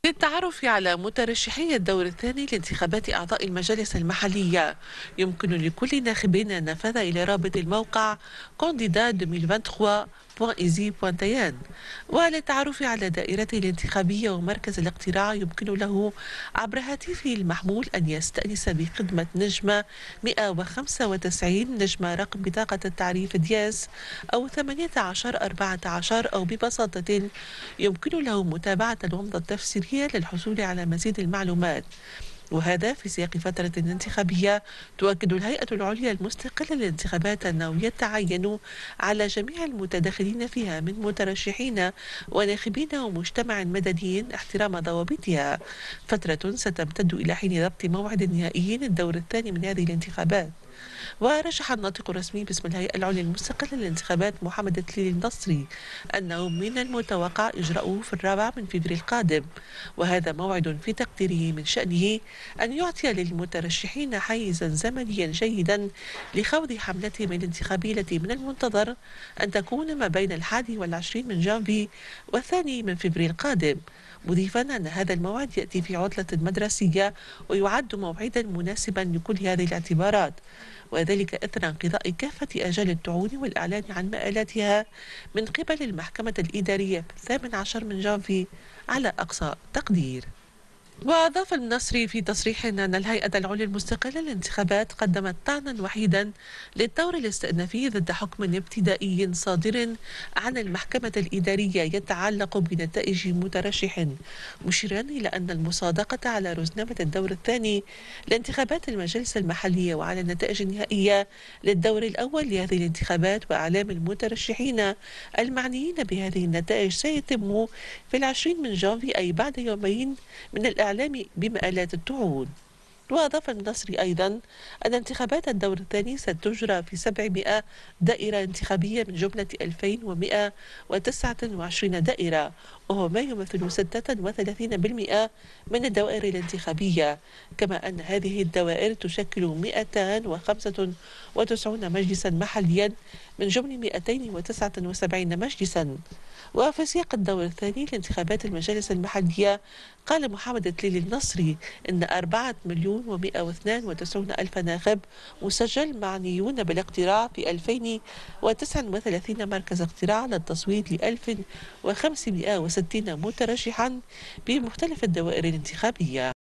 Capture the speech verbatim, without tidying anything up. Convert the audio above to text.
للتعرف على مترشحي الدور الثاني لانتخابات أعضاء المجالس المحلية، يمكن لكل ناخب النفاذ إلى رابط الموقع candidat ألفين وثلاثة وعشرين دوت ايزي دوت تيان. وللتعرف على دائرته الانتخابية ومركز الاقتراع يمكن له عبر هاتفه المحمول أن يستأنس بخدمة نجمة مئة وخمسة وتسعين نجمة رقم بطاقة التعريف دياس أو ثمانية عشر أربعة عشر، أو ببساطة يمكن له متابعة الومضة التفسيرية للحصول على مزيد المعلومات، وهذا في سياق فترة انتخابية تؤكد الهيئة العليا المستقلة للانتخابات أنه يتعين على جميع المتداخلين فيها من مترشحين وناخبين ومجتمع مدني احترام ضوابطها. فترة ستمتد إلى حين ضبط موعد نهائي للدور الثاني من هذه الانتخابات. ورشح الناطق الرسمي باسم الهيئة العليا المستقلة للانتخابات محمد تليل النصري أنه من المتوقع إجراؤه في الرابع من فبراير القادم، وهذا موعد في تقديره من شأنه أن يعطي للمترشحين حيزا زمنيا جيدا لخوض حملتهم الانتخابية التي من المنتظر أن تكون ما بين الحادي والعشرين من جانفي والثاني من فبراير القادم، مضيفا أن هذا الموعد يأتي في عطلة مدرسية ويعد موعدا مناسبا لكل هذه الاعتبارات، وذلك إثر انقضاء كافة آجال الطعون والإعلان عن مآلاتها من قبل المحكمة الإدارية في الثامن عشر من جانفي على أقصى تقدير. وأضاف النصري في تصريح أن الهيئة العليا المستقلة للانتخابات قدمت طعنا وحيدا للدور الاستئنافي ضد حكم ابتدائي صادر عن المحكمة الإدارية يتعلق بنتائج مترشح، مشيرا إلى أن المصادقة على رزنامة الدور الثاني لانتخابات المجالس المحلية وعلى النتائج النهائية للدور الأول لهذه الانتخابات وأعلام المترشحين المعنيين بهذه النتائج سيتم في العشرين من جانفي، أي بعد يومين من الإعلام بمآلات الطعون. وأضاف النصري أيضا أن انتخابات الدور الثاني ستجرى في سبعمائة دائرة انتخابية من جملة ألفين ومئة وتسعة وعشرين دائرة، وهو ما يمثل ستة وثلاثين بالمئة من الدوائر الانتخابية، كما أن هذه الدوائر تشكل مئتين وخمسة وتسعين مجلسا محليا من جمل مئتين وتسعة وسبعين مجلسا. وفي سياق الدور الثاني لانتخابات المجالس المحلية قال محمد تليل النصري إن أربعة مليون ومئة واثنين وتسعين ألف ناخب مسجل معنيون بالاقتراع في ألفين وتسعة وثلاثين مركز اقتراع للتصويت ل ألف وخمسمئة وستين مترشحا بمختلف الدوائر الانتخابية.